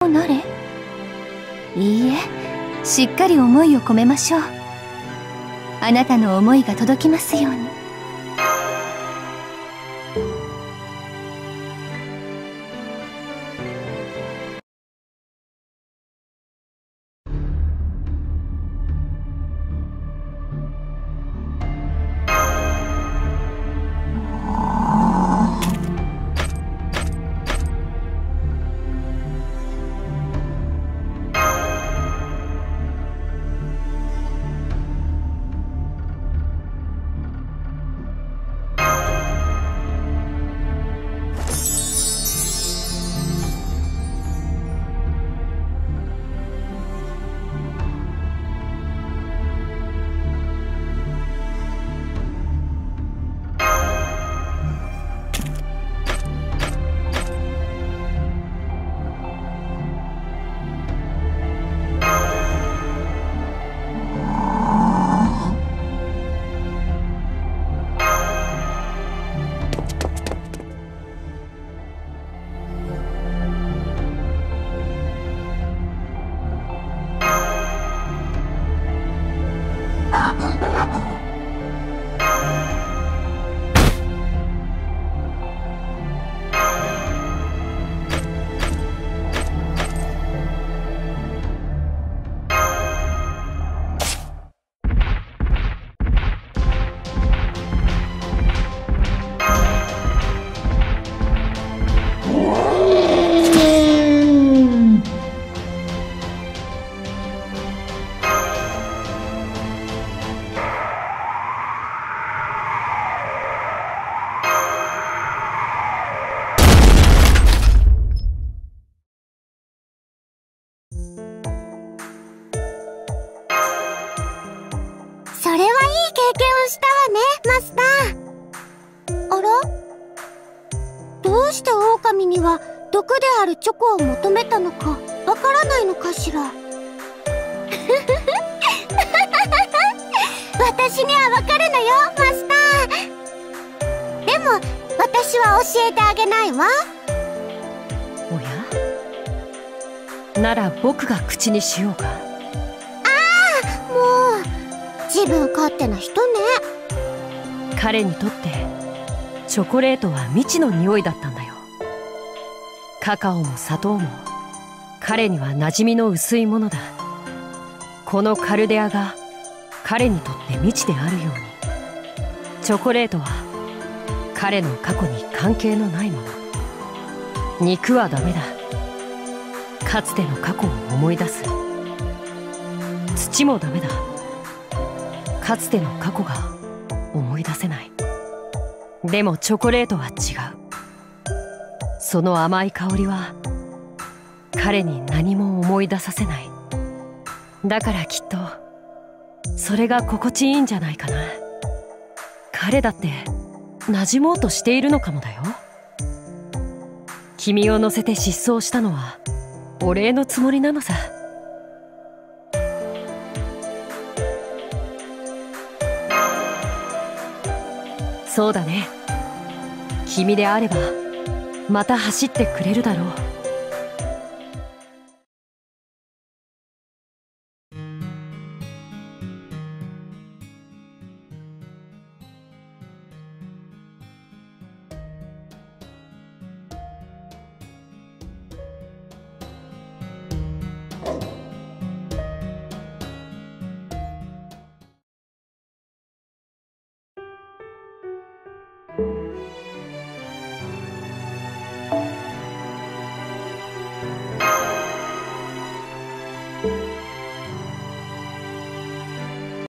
なれ？いいえ、しっかり思いを込めましょう。あなたの思いが届きますように。 それはいい経験をしたわね、マスター。あら？どうして狼には毒であるチョコを求めたのかわからないのかしら。私にはわかるのよ、マスター。でも私は教えてあげないわ。 おや？なら僕が口にしようか。 もう自分勝手な人ね。 彼にとってチョコレートは未知の匂いだったんだよ。カカオも砂糖も彼には馴染みの薄いものだ。このカルデアが彼にとって未知であるように、チョコレートは彼の過去に関係のないもの。肉はダメだ。かつての過去を思い出す。土もダメだ。かつての過去が思い出せない。でもチョコレートは違う。その甘い香りは彼に何も思い出させない。だからきっとそれが心地いいんじゃないかな。彼だって馴染もうとしているのかもだよ。君を乗せて失踪したのはお礼のつもりなのさ。そうだね。君であればまた走ってくれるだろう。